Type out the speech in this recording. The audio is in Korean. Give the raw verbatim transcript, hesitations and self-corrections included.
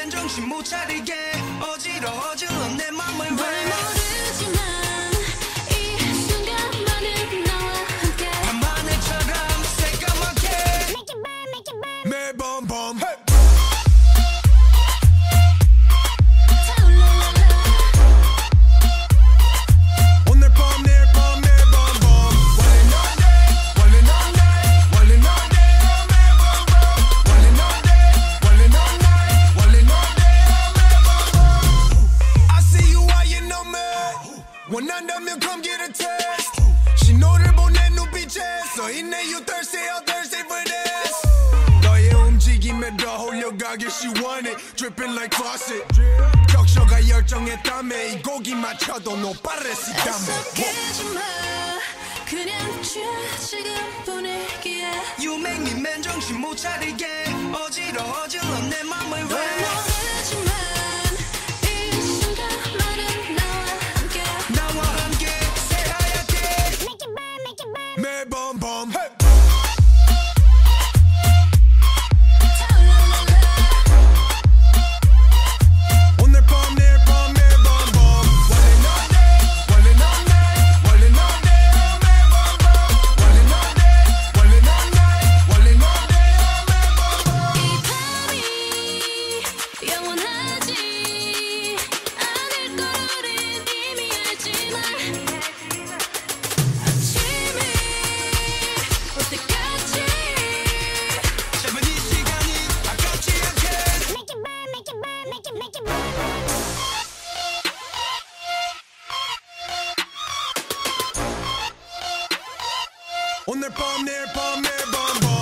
정신 못 차리게 어지러워질러 내 맘을 왜 모르지만 이 순간만은 너와 함께 밤하늘처럼 새까맣게 매번 밤 오늘 밤 내일 밤 매번 밤 원래 넌데 원래 넌데 원래 넌데 매번 밤 원래 넌데 원래 넌데 원래 넌데 매번 밤 I see you while you know me 원한다면 come get a taste 신호를 보내 눈빛에 써있네 you thirsty I'm thirsty for this 너의 움직임에 더 홀려가길 she want it dripping like faucet 격셔가 열정에 땀에 이 고기 맞춰도 no parecitame 애석해지마 그냥 취해 지금 분위기에 You make me man 정신 못 차리게 어지러워질러 내 맘을 왜 모르지만 이 순간만은 나와 함께 나와 함께 새하얗게 매번 밤 오늘 밤 내일 밤 매번 밤 원래 넌데 원래 넌데 원래 넌데 매번 밤 원래 넌데 원래 넌데 원래 넌데 매번 밤 이 밤이 영원하지 않을 걸 우린 이미 알지만 아침이 올 때까지 제발 이 시간이 아깝지 않게 오늘 밤 내일 밤 매번 밤